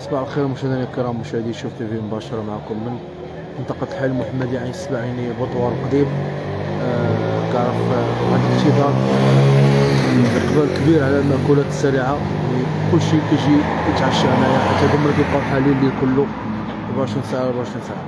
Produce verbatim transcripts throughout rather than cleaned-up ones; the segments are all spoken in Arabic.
صباح الخير مشاهدينا الكرام، مشاهدي شوف تي في مباشرة معكم من منطقة الحي المحمدي عين السبعيني بطوار القضيب. آه كعرف واحد الانتظار اقبال كبير على المأكولات السريعة، كل شيء كيجي يتعشى هنايا حتى هما كيبقاو حالين الليل كله أربعة وعشرين ساعة أربعة وعشرين ساعة.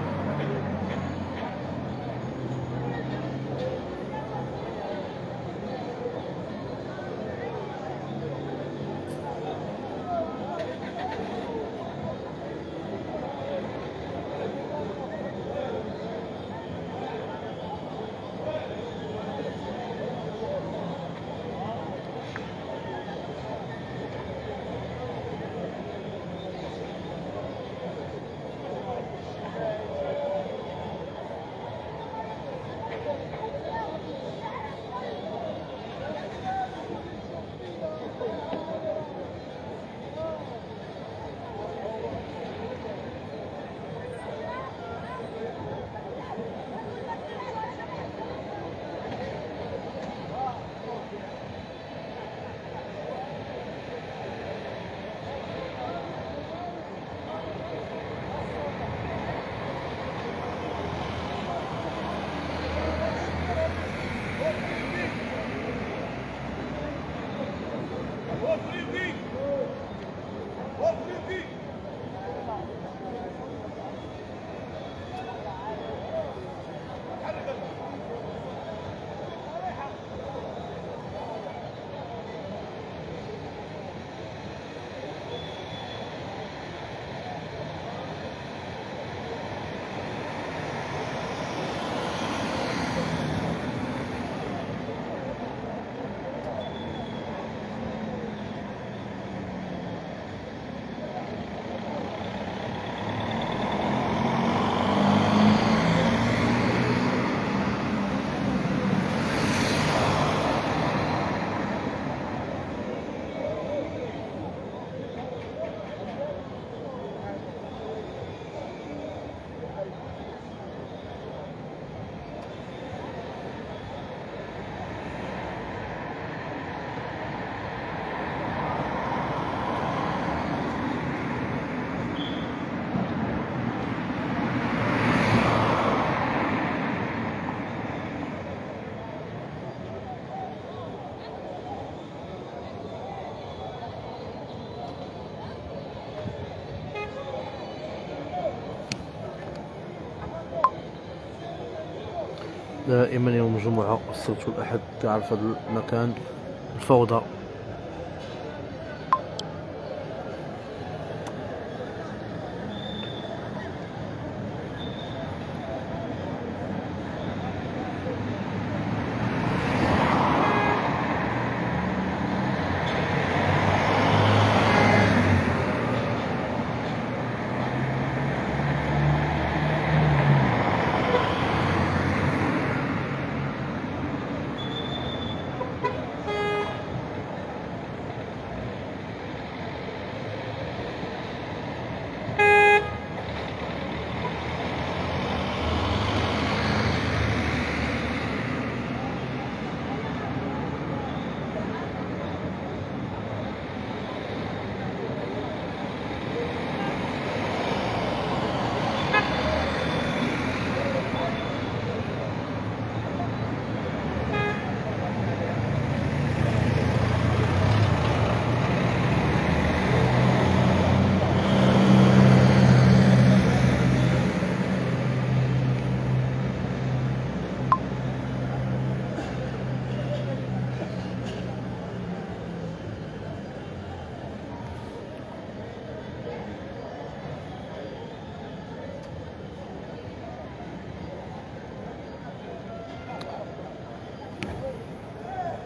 دائما يوم الجمعة والسبت والأحد تعرف هذا المكان الفوضى.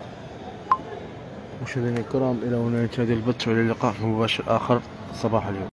مشاهدينا الكرام، إلى هنا ينتهي البث، والى اللقاء في مباشر آخر صباح اليوم.